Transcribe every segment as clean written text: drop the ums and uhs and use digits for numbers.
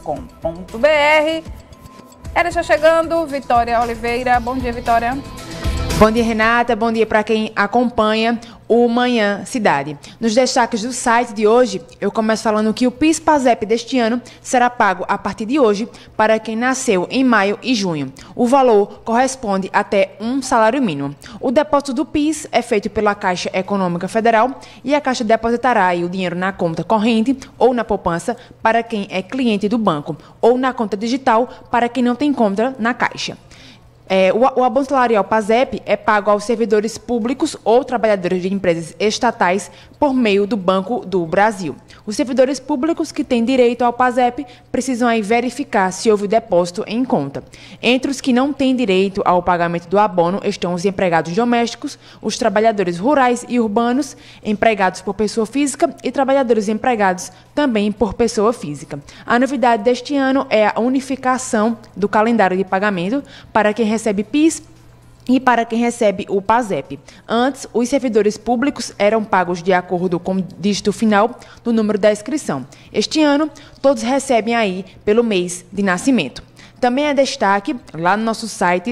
Ela está chegando, Vitória Oliveira. Bom dia, Vitória. Bom dia, Renata. Bom dia para quem acompanha o Manhã Cidade. Nos destaques do site de hoje, eu começo falando que o PIS/PASEP deste ano será pago a partir de hoje para quem nasceu em maio e junho. O valor corresponde até um salário mínimo. O depósito do PIS é feito pela Caixa Econômica Federal e a Caixa depositará o dinheiro na conta corrente ou na poupança para quem é cliente do banco ou na conta digital para quem não tem conta na Caixa. O abono salarial PASEP é pago aos servidores públicos ou trabalhadores de empresas estatais por meio do Banco do Brasil. Os servidores públicos que têm direito ao PASEP precisam aí verificar se houve depósito em conta. Entre os que não têm direito ao pagamento do abono estão os empregados domésticos, os trabalhadores rurais e urbanos, empregados por pessoa física e trabalhadores empregados também por pessoa física. A novidade deste ano é a unificação do calendário de pagamento para quem recebe PIS e para quem recebe o PASEP. Antes, os servidores públicos eram pagos de acordo com o dígito final do número da inscrição. Este ano, todos recebem aí pelo mês de nascimento. Também é destaque, lá no nosso site,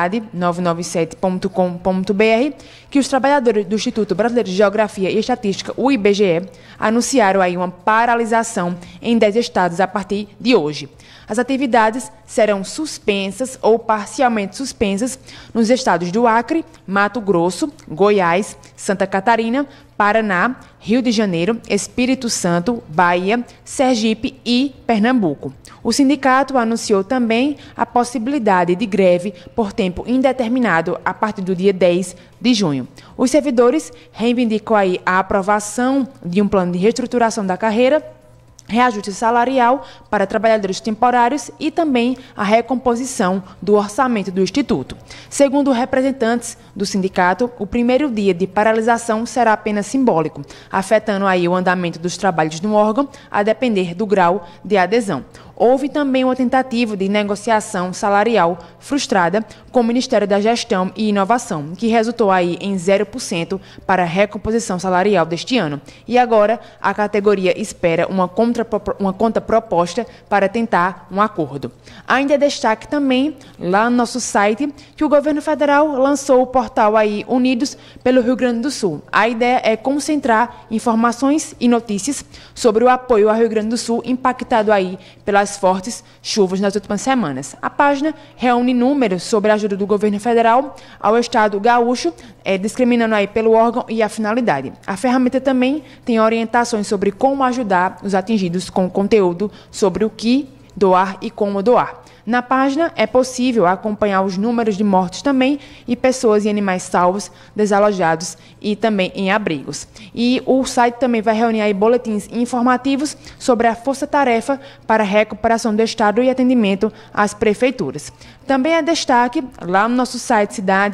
cidade997.com.br, que os trabalhadores do Instituto Brasileiro de Geografia e Estatística, o IBGE, anunciaram aí uma paralisação em 10 estados a partir de hoje. As atividades serão suspensas ou parcialmente suspensas nos estados do Acre, Mato Grosso, Goiás, Santa Catarina, Paraná, Rio de Janeiro, Espírito Santo, Bahia, Sergipe e Pernambuco. O sindicato anunciou também a possibilidade de greve por tempo indeterminado a partir do dia 10 de junho. Os servidores reivindicam aí a aprovação de um plano de reestruturação da carreira, reajuste salarial para trabalhadores temporários e também a recomposição do orçamento do Instituto. Segundo representantes do sindicato, o primeiro dia de paralisação será apenas simbólico, afetando aí o andamento dos trabalhos no órgão, a depender do grau de adesão. Houve também uma tentativa de negociação salarial frustrada com o Ministério da Gestão e Inovação, que resultou aí em 0% para a recomposição salarial deste ano. E agora a categoria espera uma contraproposta para tentar um acordo. Ainda é destaque também, lá no nosso site, que o governo federal lançou o portal aí Unidos pelo Rio Grande do Sul. A ideia é concentrar informações e notícias sobre o apoio ao Rio Grande do Sul impactado aí pelas fortes chuvas nas últimas semanas. A página reúne números sobre a ajuda do governo federal ao estado gaúcho, discriminando aí pelo órgão e a finalidade. A ferramenta também tem orientações sobre como ajudar os atingidos com conteúdo sobre o que doar e como doar. Na página é possível acompanhar os números de mortes também e pessoas e animais salvos, desalojados e também em abrigos. E o site também vai reunir aí boletins informativos sobre a força-tarefa para a recuperação do estado e atendimento às prefeituras. Também é destaque lá no nosso site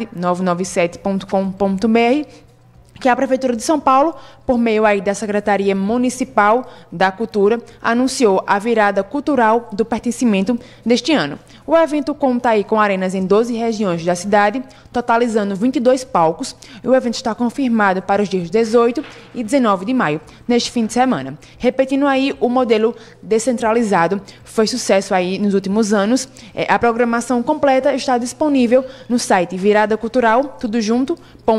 cidade997.com.br que a Prefeitura de São Paulo, por meio aí da Secretaria Municipal da Cultura, anunciou a virada cultural do pertencimento deste ano. O evento conta aí com arenas em 12 regiões da cidade, totalizando 22 palcos, e o evento está confirmado para os dias 18 e 19 de maio, neste fim de semana. Repetindo aí, o modelo descentralizado foi sucesso aí nos últimos anos. A programação completa está disponível no site Virada Cultural, tudo junto,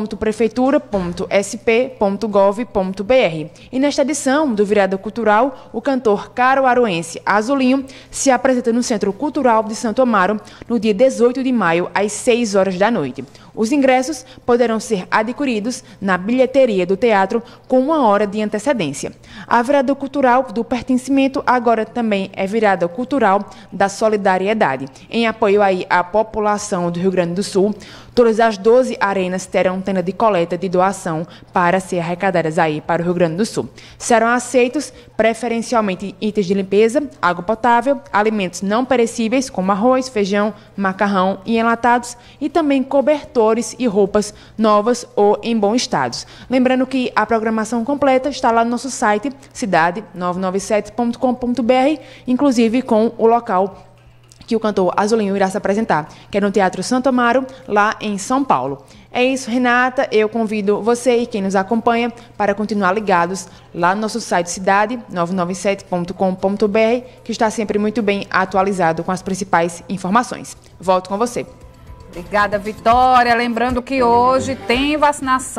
.prefeitura.sp.gov.br. E nesta edição do Virada Cultural, o cantor caruaruense Azulinho se apresenta no Centro Cultural de Santo Amaro no dia 18 de maio, às 6 horas da noite. Os ingressos poderão ser adquiridos na bilheteria do teatro com 1 hora de antecedência. A virada cultural do pertencimento agora também é virada cultural da solidariedade. Em apoio aí à população do Rio Grande do Sul, todas as 12 arenas terão tenda de coleta de doação para ser arrecadadas aí para o Rio Grande do Sul. Serão aceitos preferencialmente itens de limpeza, água potável, alimentos não perecíveis como arroz, feijão, macarrão e enlatados e também cobertores e roupas novas ou em bom estado. Lembrando que a programação completa está lá no nosso site cidade997.com.br, inclusive com o local que o cantor Azulinho irá se apresentar, que é no Teatro Santo Amaro, lá em São Paulo. É isso, Renata. Eu convido você e quem nos acompanha para continuar ligados lá no nosso site cidade997.com.br, que está sempre muito bem atualizado com as principais informações. Volto com você. Obrigada, Vitória. Lembrando que hoje tem vacinação.